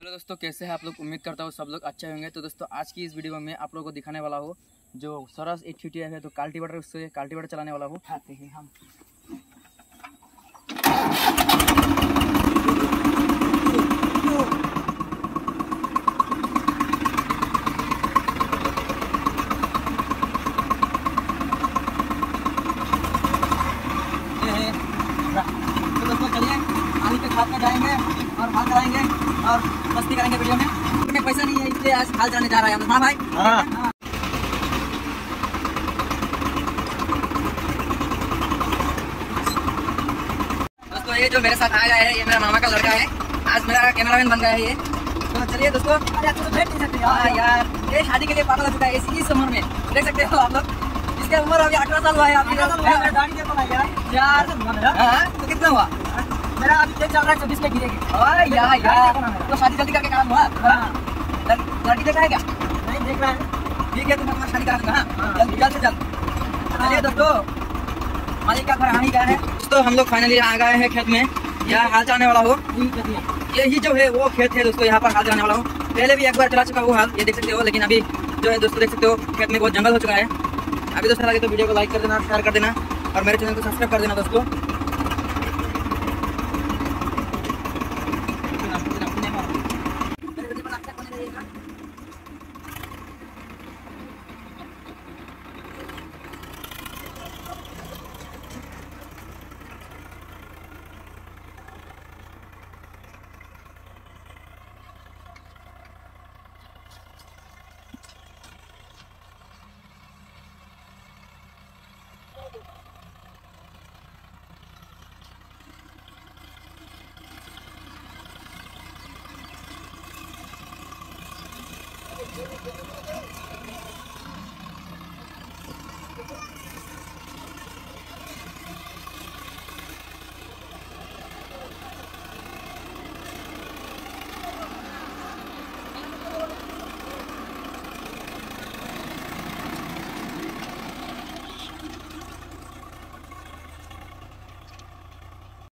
Hello दोस्तों, कैसे हैं आप लोग। उम्मीद करता हूँ सब लोग अच्छे होंगे। तो दोस्तों आज की इस वीडियो में मैं आप लोगों को दिखाने वाला हूँ जो सरस 850 है तो कल्टीवेटर, उससे कल्टीवेटर चलाने वाला हूँ। खाते हैं हम। तो दोस्तों चलिए आलू के खाद में जाएंगे और हाल चलाएंगे और मस्ती करेंगे वीडियो में। हमें पैसा नहीं है इसलिए आज हाल चलाने जा रहा है हम। हाँ भाई। हाँ। दोस्तों ये जो मेरे साथ आया है ये मेरा मामा का लड़का है, आज मेरा कैमरामैन बन गया है ये। तो चलिए दोस्तों। हाँ यार, ये शादी के लिए पागल हो चुका है इस उम्र में, देख सकते हो आप लोग। इसका उम्र अभी 18 साल हुआ है। यार तो कितना हुआ मेरा? अभी चल रहा है 24 में गिरेगी। यार तो शादी जल्दी करके काम हुआ। लड़की देखा है क्या? नहीं देख रहा है। ठीक है तो मैं शादी करा दूंगा जल्द से जल्द। चलिए दोस्तों, मालिक का घर हानि का है। दोस्तों हम लोग फाइनली आ गए हैं खेत में। यहाँ हाल चलाने वाला हो, यही जो है वो खेत है दोस्तों। यहाँ पर हाल चलाने वाला हूँ। पहले भी एक बार चला चुका हूँ हाल, ये देख सकते हो। लेकिन अभी जो है दोस्तों देख सकते हो खेत में बहुत जंगल हो चुका है। अभी दोस्तों लगे तो वीडियो को लाइक कर देना, शेयर कर देना और मेरे चैनल को सब्सक्राइब कर देना दोस्तों।